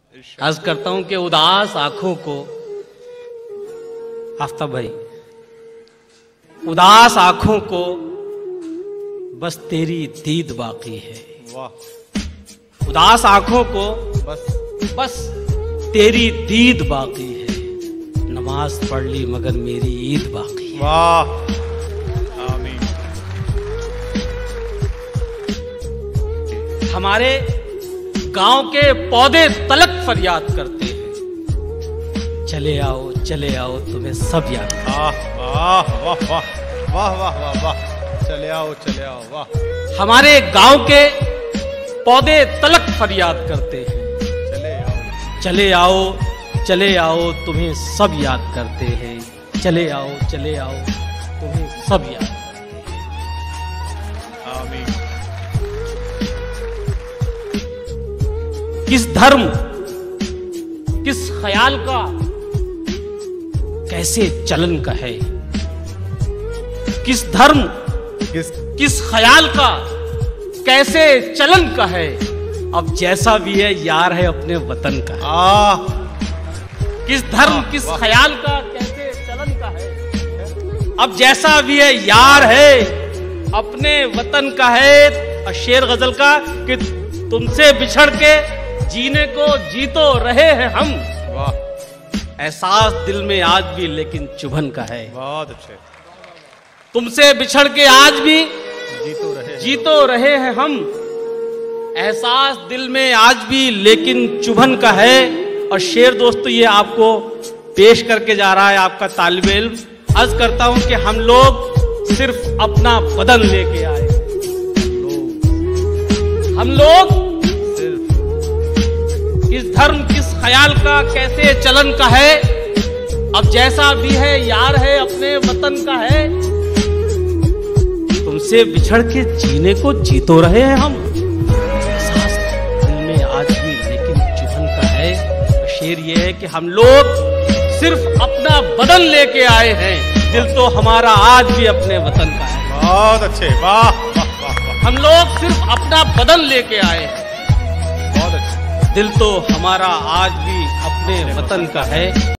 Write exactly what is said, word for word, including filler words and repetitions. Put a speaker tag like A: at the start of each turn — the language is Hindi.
A: अर्ज करता हूं कि उदास आंखों को, आफ्ताब भाई, उदास आंखों को बस तेरी दीद बाकी है।
B: वाह।
A: उदास आंखों को
B: बस
A: बस तेरी दीद बाकी है। नमाज पढ़ ली मगर मेरी ईद बाकी है।
B: वाह। आमीन।
A: हमारे गांव के पौधे तलक फरियाद करते हैं, चले आओ चले आओ तुम्हें सब याद।
B: वाह वाह वाह वाह वाह वाह वाह वाह। चले आओ चले आओ। वाह।
A: हमारे गांव के पौधे तलक फरियाद करते हैं,
B: चले आओ
A: चले आओ चले आओ तुम्हें सब याद करते हैं। चले आओ चले आओ तुम्हें सब याद।
B: आमीन।
A: किस धर्म किस ख्याल का कैसे चलन का है, किस धर्म
B: किस
A: किस ख्याल का कैसे चलन का है। अब जैसा भी है यार है अपने वतन का।
B: आ
A: किस धर्म किस ख्याल का कैसे चलन का है। अब जैसा भी है यार है अपने वतन का है। और शेर गजल का कि तुमसे बिछड़ के जीने को जी तो रहे हैं हम।
B: वाह।
A: एहसास दिल में आज भी लेकिन चुभन का है।
B: बहुत अच्छे।
A: तुमसे बिछड़ के आज भी
B: जी तो रहे
A: जी तो रहे हैं हम। एहसास दिल में आज भी लेकिन चुभन का है। और शेर दोस्तों ये आपको पेश करके जा रहा है आपका तालिब इल्म। अर्ज करता हूं कि हम लोग सिर्फ अपना बदन लेके आए। हम लोग
B: सिर्फ
A: किस धर्म किस ख्याल का कैसे चलन का है। अब जैसा भी है यार है अपने वतन का है। तुमसे बिछड़ के जीने को जी तो रहे हैं हम। एहसास दिल में आज भी लेकिन चुभन का है। शेर ये है कि हम लोग सिर्फ अपना बदन लेके आए हैं। दिल तो हमारा आज भी अपने वतन का है।
B: बहुत अच्छे। वाह वाह वाह वाह।
A: हम लोग सिर्फ अपना बदन लेके आए हैं।
B: बहुत अच्छे।
A: दिल तो हमारा आज भी अपने वतन का है।